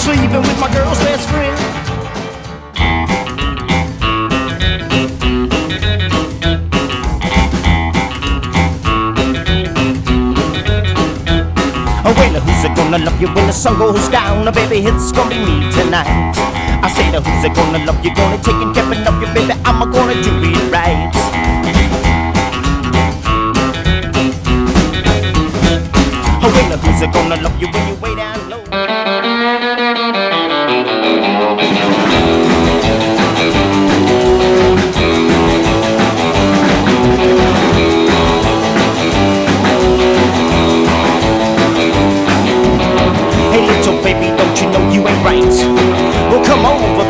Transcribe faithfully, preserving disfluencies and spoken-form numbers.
sleeping with my girl's best friend. Oh, well, who's it gonna love you when the sun goes down? Oh, baby, it's gonna be me tonight. I say, now who's it gonna love you? Gonna take and care of you, baby. I'm gonna do it right. Oh, well, who's it gonna love you when you way down low? Hey, little baby, don't you know you ain't right? Well, come over,